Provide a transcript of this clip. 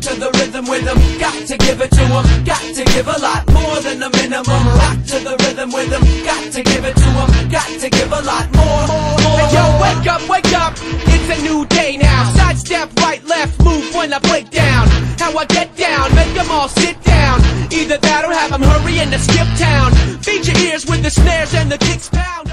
to the rhythm with them. Got to give it to them. Got to give a lot more than the minimum. Rock to the rhythm with them. Got to give it to them. Got to give a lot more. Hey yo, wake up, wake up. It's a new day now. Sidestep, right, left, move when I break down. How I get down, make them all sit down. Either that or have them hurry and skip town. Beat your ears with the snares and the kicks pound.